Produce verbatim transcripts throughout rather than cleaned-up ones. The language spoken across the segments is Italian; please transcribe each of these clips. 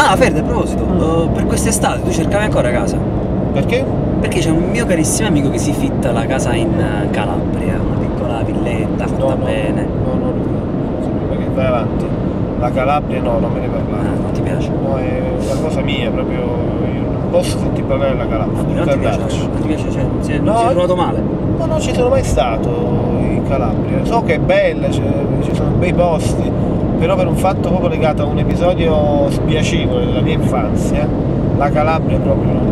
Ah, Ferde, a proposito, Mm. uh, per quest'estate tu cercavi ancora casa? Perché? Perché c'è un mio carissimo amico che si fitta la casa in uh, Calabria, una piccola villetta fatta No, no, bene. no, no, no, perché vai avanti. La Calabria no, non me ne Ah, parlare. non ti piace? No, è una cosa mia, proprio. Io non posso sentire parlare della Calabria. Non devo ti piace? andarci. Non ti piace? Cioè, non si è, No, non si è trovato male? No, non ci sono mai stato in Calabria. So che è bella, c'è- ci sono bei posti, però per un fatto proprio legato a un episodio spiacevole della mia infanzia, la Calabria proprio non,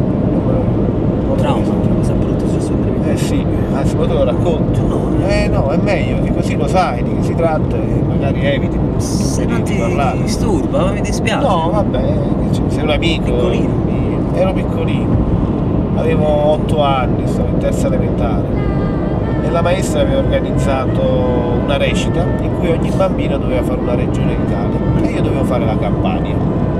non, non Trauma, una cosa brutta successa in prima. Eh sì, anzi poi te lo racconto. No, Eh no, è meglio, che così lo sai di che si tratta e magari eviti se non ti parlare. disturba, mi dispiace. No, vabbè, che c'è, sei un amico. Piccolino. mio. Ero piccolino, avevo otto anni, stavo in terza elementare. E la maestra aveva organizzato una recita in cui ogni bambino doveva fare una regione d'Italia e io dovevo fare la Campania.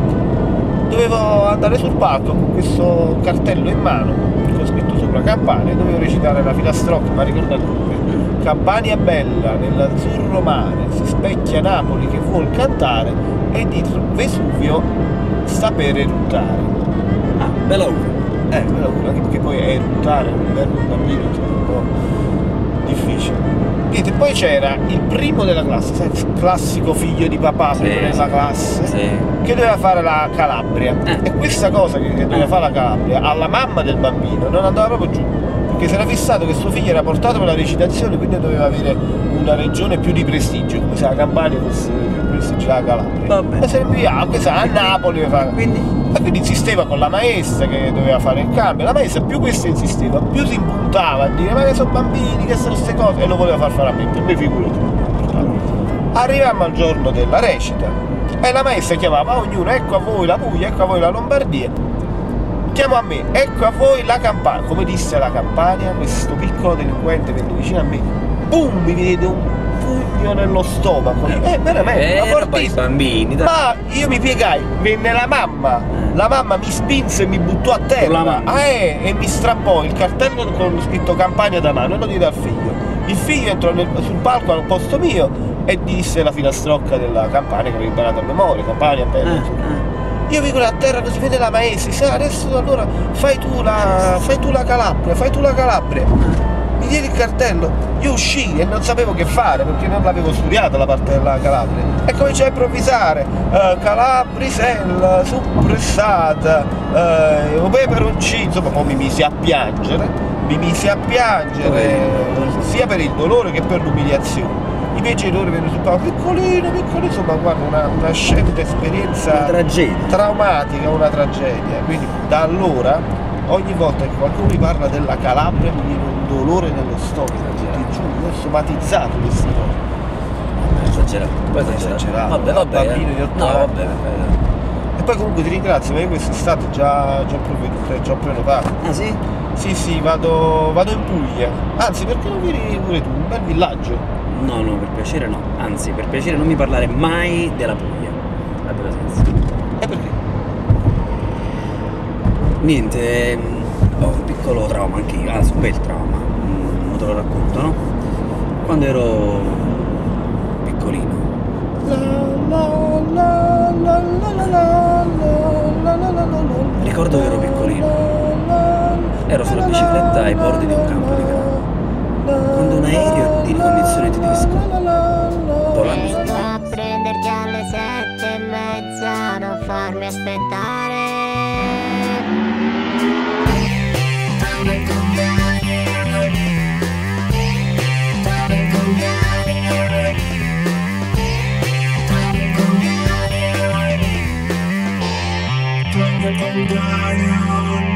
Dovevo andare sul palco con questo cartello in mano con scritto sopra Campania e dovevo recitare la filastrocca, ma ricordo come Campania bella nell'azzurro mare si specchia Napoli che vuol cantare e di Vesuvio sta per eruttare. Ah, bella ora. Eh, bella ora, anche perché poi eruttare è un verbo bambino, insomma, un po' difficile. Niente, poi c'era il primo della classe, sai, il classico figlio di papà, Sì, primo della sì. classe, Sì. che doveva fare la Calabria. Eh. E questa cosa che, che doveva fare la Calabria alla mamma del bambino non andava proprio giù, perché si era fissato che suo figlio era portato per la recitazione, quindi doveva avere una regione più di prestigio, come se la Campania fosse più prestigio della Calabria. Vabbè. Ma se ne inviava, questa a Napoli doveva fare. Quindi? E quindi insisteva con la maestra che doveva fare il cambio. La maestra più questa insisteva, più si impuntava a dire ma che sono bambini, che sono queste cose, e lo voleva far fare a me, per me figurati. Arrivammo al giorno della recita e la maestra chiamava ognuno, ecco a voi la Puglia, ecco a voi la Lombardia, chiamo a me, ecco a voi la Campania. Come disse la Campania, questo piccolo delinquente venne vicino a me, boom, mi diede un pugno nello stomaco. Eh, veramente, ma Eh, roba di fortissimo. bambini, dai. Ma io mi piegai, venne la mamma, la mamma mi spinse e mi buttò a terra. Con la mamma? Ah, eh, e mi strappò il cartello con scritto Campania da mano e lo diede al figlio. Il figlio entrò nel- sul palco al posto mio e disse la filastrocca della Campania che avevo imparato a memoria, Campania bella. Eh, insomma. eh. Io mi guardo a terra così vede la maestra, dice, "Ah, adesso allora fai tu la. fai tu la Calabria, fai tu la Calabria. Mi diedi il cartello, io uscii e non sapevo che fare perché non l'avevo studiata la parte della Calabria e cominciai a improvvisare eh, Calabrisella, suppressata, eh, un peperoncino, insomma poi mi misi a piangere, mi misi a piangere eh, sia per il dolore che per l'umiliazione. I miei genitori vennero sul palco, piccolino, piccolino, insomma guarda una, una scena esperienza Una tragedia. traumatica, una tragedia. Quindi da allora ogni volta che qualcuno mi parla della Calabria mi viene un dolore nello stomaco, ti giuro, io ho somatizzato questa cosa. Esagerato. Poi Esagerato. esagerato. Vabbè, Da vabbè. bambino eh. di otto No, anni. vabbè, vabbè. E poi comunque ti ringrazio, ma io quest'estate già, già ho provveduto, eh, già ho prenotato. Ah, sì? Sì, sì, vado, vado in Puglia. Anzi, perché non vieni pure tu? Un bel villaggio. No, no, per piacere no. Anzi, per piacere non mi parlare mai della Puglia. Abbia pazienza. E perché? Niente, ehm, ho un piccolo trauma anche io, anzi un bel trauma, mm, te lo racconto, no? Quando ero piccolino. Ricordo che ero piccolino. Ero sulla bicicletta ai bordi di un campo di grano, quando un aereo di ricognizione tedesco, volando su di me, A prenderti alle sette e mezza, non farmi aspettare. Don't